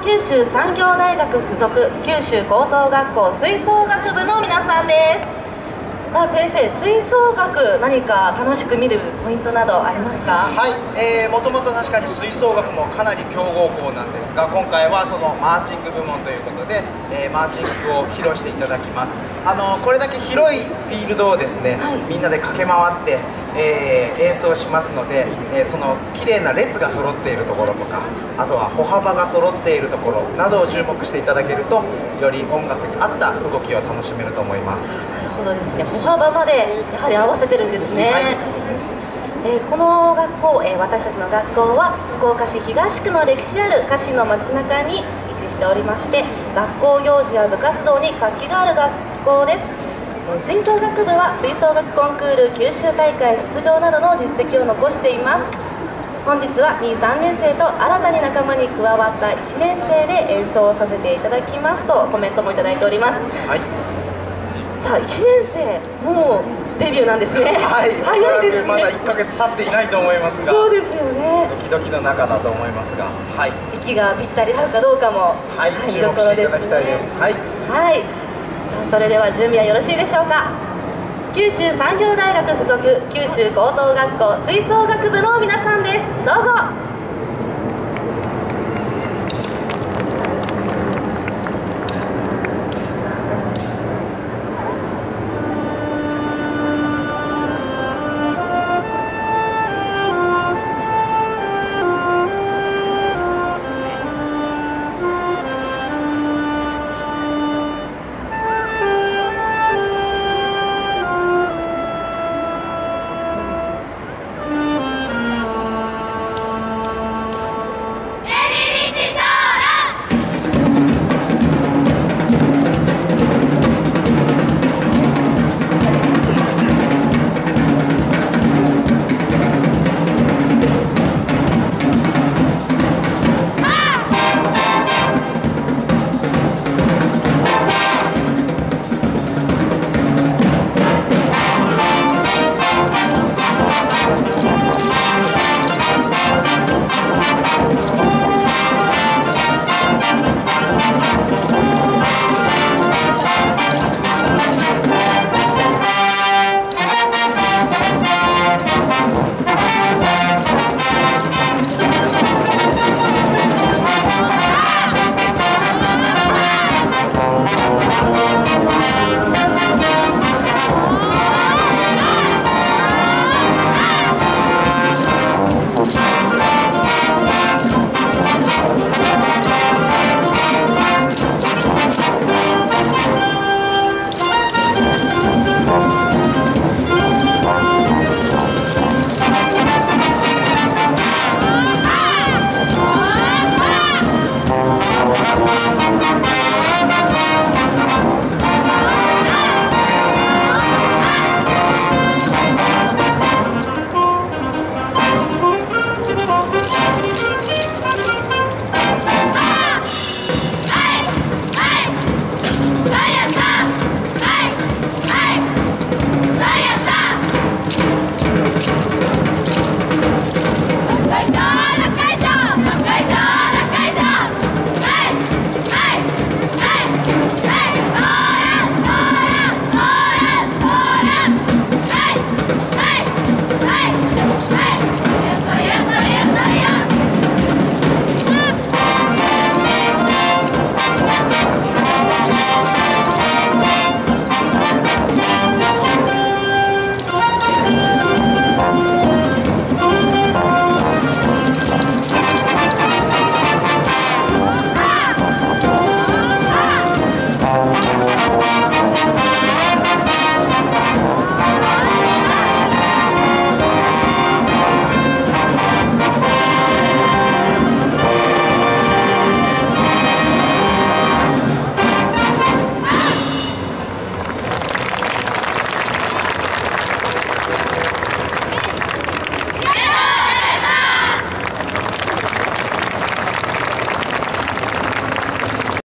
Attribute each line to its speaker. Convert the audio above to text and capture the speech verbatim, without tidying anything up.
Speaker 1: 九州産業大学附属九州高等学校吹奏楽部の皆さんです。あ、先生、吹奏楽何か楽しく見るポイントなどありますか？
Speaker 2: はい、えー、もともと確かに吹奏楽もかなり強豪校なんですが、今回はそのマーチング部門ということで、えー、マーチングを披露していただきます。あのこれだけ広いフィールドをですね、はい、みんなで駆け回って、えー、演奏しますので、えー、その綺麗な列が揃っているところとか、あとは歩幅が揃っているところなどを注目していただけると、より音楽に合った動きを楽しめると思います。
Speaker 1: なるほどですね。歩幅までやはり合わせてるんですね。
Speaker 2: はい、そうです。
Speaker 1: えー、この学校、えー、私たちの学校は福岡市東区の歴史ある菓子の街中に位置しておりまして、学校行事や部活動に活気がある学校です。えー、吹奏楽部は吹奏楽コンクール九州大会出場などの実績を残しています。本日はに、さんねん生と新たに仲間に加わったいちねん生で演奏させていただきますとコメントもいただいております。
Speaker 2: はい、
Speaker 1: さあ、いちねん生、もうデビューなんですね。
Speaker 2: はい、早いですね。おそらくまだいっかげつ経っていないと思いますが、
Speaker 1: そうですよね。
Speaker 2: ドキドキの中だと思いますが、はい、
Speaker 1: 息がぴったり合うかどうかも、
Speaker 2: はい、注目していただきたいです。はい、
Speaker 1: はい、さあ、それでは準備はよろしいでしょうか。九州産業大学附属九州高等学校吹奏楽部の皆さんです。どうぞ。